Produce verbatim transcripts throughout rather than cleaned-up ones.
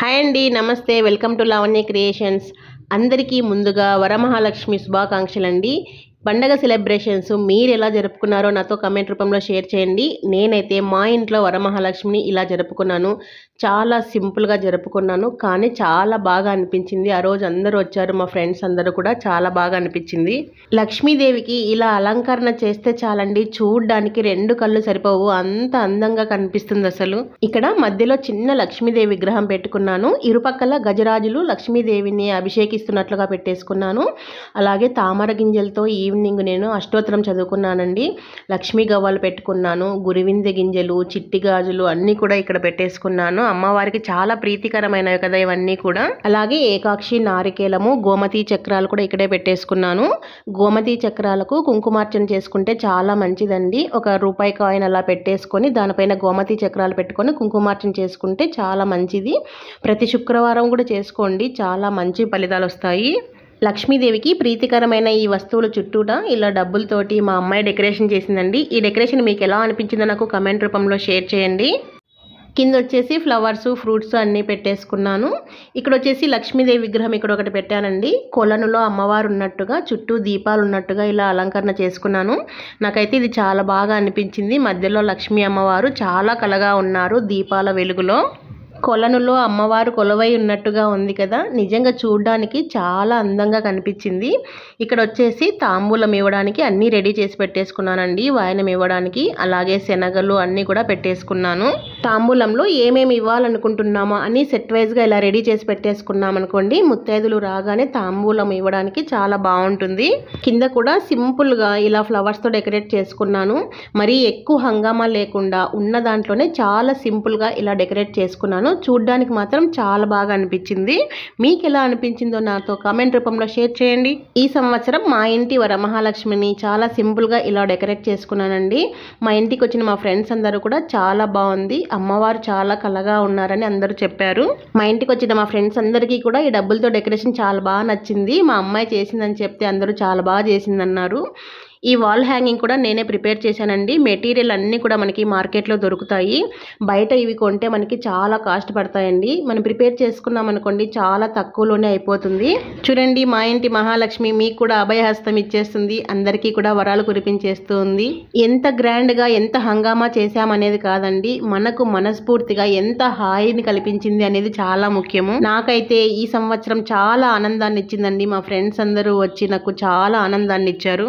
Hi అండి, నమస్తే. Welcome to Lavanya creations. అందరికీ ముందుగా వరమహాలక్ష్మి శుభాకాంక్షలు అండి. పండగ సెలబ్రేషన్స్ మీరు ఎలా జరుపుకున్నారో నాతో కమెంట్ రూపంలో షేర్ చేయండి. నేనైతే మా ఇంట్లో వరమహాలక్ష్మిని ఇలా జరుపుకున్నాను. చాలా సింపుల్గా జరుపుకున్నాను, కానీ చాలా బాగా అనిపించింది. ఆ రోజు అందరూ వచ్చారు, మా ఫ్రెండ్స్ అందరూ కూడా, చాలా బాగా అనిపించింది. లక్ష్మీదేవికి ఇలా అలంకరణ చేస్తే చాలండి, చూడ్డానికి రెండు కళ్ళు సరిపోవు, అంత అందంగా కనిపిస్తుంది అసలు. ఇక్కడ మధ్యలో చిన్న లక్ష్మీదేవి విగ్రహం పెట్టుకున్నాను. ఇరుపక్కల గజరాజులు లక్ష్మీదేవిని అభిషేకిస్తున్నట్లుగా పెట్టేసుకున్నాను. అలాగే తామర గింజలతో ఈవినింగ్ నేను అష్టోత్తరం చదువుకున్నానండి. లక్ష్మీ గవ్వలు పెట్టుకున్నాను. గురివిందె గింజలు, చిట్టి గాజులు అన్నీ కూడా ఇక్కడ పెట్టేసుకున్నాను. అమ్మవారికి చాలా ప్రీతికరమైనవి కదా ఇవన్నీ కూడా. అలాగే ఏకాక్షి, నారికేలము, గోమతి చక్రాలు కూడా ఇక్కడే పెట్టేసుకున్నాను. గోమతి చక్రాలకు కుంకుమార్చన చేసుకుంటే చాలా మంచిదండి. ఒక రూపాయి కాయిన్ అలా పెట్టేసుకొని దానిపైన గోమతి చక్రాలు పెట్టుకొని కుంకుమార్చన చేసుకుంటే చాలా మంచిది. ప్రతి శుక్రవారం కూడా చేసుకోండి, చాలా మంచి ఫలితాలు వస్తాయి. లక్ష్మీదేవికి ప్రీతికరమైన ఈ వస్తువుల చుట్టూట ఇలా డబ్బులతోటి మా అమ్మాయి డెకరేషన్ చేసిందండి. ఈ డెకరేషన్ మీకు ఎలా అనిపించిందో నాకు కమెంట్ రూపంలో షేర్ చేయండి. కింద వచ్చేసి ఫ్లవర్స్, ఫ్రూట్స్ అన్నీ పెట్టేసుకున్నాను. ఇక్కడ వచ్చేసి లక్ష్మీదేవి విగ్రహం ఇక్కడ ఒకటి పెట్టానండి. కొలనులో అమ్మవారు ఉన్నట్టుగా, చుట్టూ దీపాలు ఉన్నట్టుగా ఇలా అలంకరణ చేసుకున్నాను. నాకైతే ఇది చాలా బాగా అనిపించింది. మధ్యలో లక్ష్మీ అమ్మవారు చాలా కలగా ఉన్నారు దీపాల వెలుగులో. కొలనులో అమ్మవారు కొలువై ఉన్నట్టుగా ఉంది కదా, నిజంగా చూడడానికి చాలా అందంగా కనిపించింది. ఇక్కడ వచ్చేసి తాంబూలం ఇవ్వడానికి అన్నీ రెడీ చేసి పెట్టేసుకున్నానండి, వాయనం ఇవ్వడానికి. అలాగే శనగలు అన్నీ కూడా పెట్టేసుకున్నాను. తాంబూలంలో ఏమేమి ఇవ్వాలనుకుంటున్నామో అని సెట్ వైజ్గా ఇలా రెడీ చేసి పెట్టేసుకున్నాం అనుకోండి, ముత్తైదులు రాగానే తాంబూలం ఇవ్వడానికి చాలా బాగుంటుంది. కింద కూడా సింపుల్గా ఇలా ఫ్లవర్స్తో డెకరేట్ చేసుకున్నాను. మరీ ఎక్కువ హంగామా లేకుండా ఉన్న దాంట్లోనే చాలా సింపుల్గా ఇలా డెకరేట్ చేసుకున్నాను. చూడ్డానికి మాత్రం చాలా బాగా అనిపించింది. మీకు ఎలా అనిపించిందో నాతో కామెంట్ రూపంలో షేర్ చేయండి. ఈ సంవత్సరం మా ఇంటి వరమహాలక్ష్మిని చాలా సింపుల్గా ఇలా డెకరేట్ చేసుకున్నానండి. మా ఇంటికి వచ్చిన మా ఫ్రెండ్స్ అందరూ కూడా చాలా బాగుంది, అమ్మవారు చాలా కలగా ఉన్నారని అందరూ చెప్పారు. మా ఇంటికి వచ్చిన మా ఫ్రెండ్స్ అందరికీ కూడా ఈ డబ్బులతో డెకరేషన్ చాలా బాగా నచ్చింది. మా అమ్మాయి చేసిందని చెప్తే అందరూ చాలా బాగా చేసిందన్నారు. ఈ వాల్ హ్యాంగింగ్ కూడా నేనే ప్రిపేర్ చేశానండి. మెటీరియల్ అన్నీ కూడా మనకి మార్కెట్లో దొరుకుతాయి. బయట ఇవి కొంటే మనకి చాలా కాస్ట్ పడతాయండి. మనం ప్రిపేర్ చేసుకున్నాం అనుకోండి, చాలా తక్కువలోనే అయిపోతుంది. చూడండి, మా ఇంటి మహాలక్ష్మి మీకు కూడా అభయహస్తం ఇచ్చేస్తుంది, అందరికీ కూడా వరాలు కురిపించేస్తూ ఉంది. ఎంత గ్రాండ్గా, ఎంత హంగామా చేశామనేది కాదండి, మనకు మనస్ఫూర్తిగా ఎంత హాయిని కల్పించింది అనేది చాలా ముఖ్యము. నాకైతే ఈ సంవత్సరం చాలా ఆనందాన్ని ఇచ్చిందండి. మా ఫ్రెండ్స్ అందరూ వచ్చి నాకు చాలా ఆనందాన్ని ఇచ్చారు.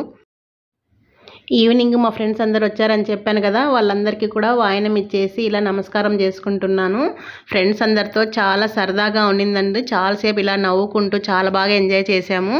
ఈవినింగ్ మా ఫ్రెండ్స్ అందరు వచ్చారని చెప్పాను కదా, వాళ్ళందరికీ కూడా వాయనం ఇచ్చేసి ఇలా నమస్కారం చేసుకుంటున్నాను. ఫ్రెండ్స్ అందరితో చాలా సరదాగా ఉండిందండి. చాలాసేపు ఇలా నవ్వుకుంటూ చాలా బాగా ఎంజాయ్ చేశాము.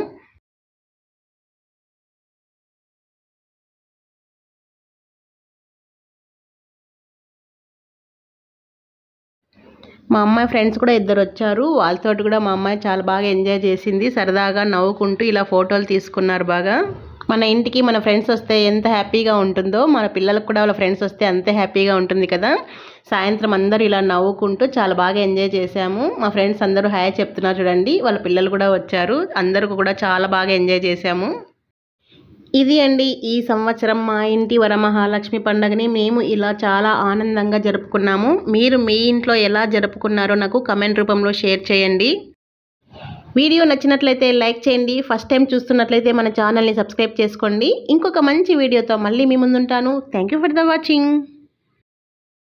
మా అమ్మాయి ఫ్రెండ్స్ కూడా ఇద్దరు వచ్చారు, వాళ్ళతో కూడా మా అమ్మాయి చాలా బాగా ఎంజాయ్ చేసింది. సరదాగా నవ్వుకుంటూ ఇలా ఫోటోలు తీసుకున్నారు బాగా. మన ఇంటికి మన ఫ్రెండ్స్ వస్తే ఎంత హ్యాపీగా ఉంటుందో, మన పిల్లలకు కూడా వాళ్ళ ఫ్రెండ్స్ వస్తే అంతే హ్యాపీగా ఉంటుంది కదా. సాయంత్రం అందరూ ఇలా నవ్వుకుంటూ చాలా బాగా ఎంజాయ్ చేశాము. మా ఫ్రెండ్స్ అందరూ హాయ్ చెప్తున్నారు చూడండి, వాళ్ళ పిల్లలు కూడా వచ్చారు. అందరూ కూడా చాలా బాగా ఎంజాయ్ చేశాము. ఇది అండి ఈ సంవత్సరం మా ఇంటి వరమహాలక్ష్మి పండుగని మేము ఇలా చాలా ఆనందంగా జరుపుకున్నాము. మీరు మీ ఇంట్లో ఎలా జరుపుకున్నారో నాకు కమెంట్ రూపంలో షేర్ చేయండి. వీడియో నచ్చినట్లయితే లైక్ చేయండి. ఫస్ట్ టైం చూస్తున్నట్లయితే మన ఛానల్ని సబ్స్క్రైబ్ చేసుకోండి. ఇంకొక మంచి వీడియోతో మళ్ళీ మీ ముందుంటాను. Thank you for the watching.